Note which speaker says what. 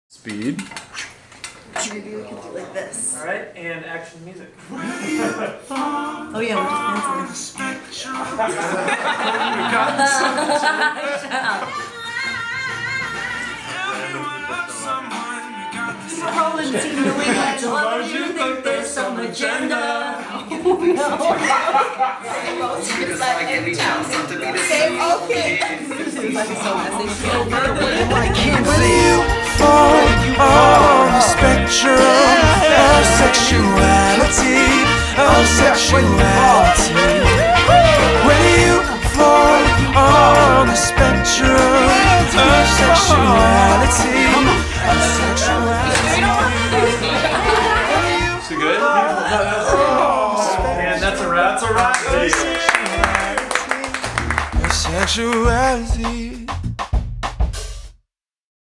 Speaker 1: Speed.
Speaker 2: Maybe we could do like this.
Speaker 3: Alright, and action music.
Speaker 2: Oh yeah, we're just dancing. Shut up. Rolling, signaling, I love you, think there's some agenda. Oh no. Same, okay.
Speaker 4: Whether you fall on the spectrum of sexuality, whether you fall on the spectrum of sexuality,
Speaker 1: Is it good?
Speaker 3: And that's a wrap.
Speaker 4: sexuality.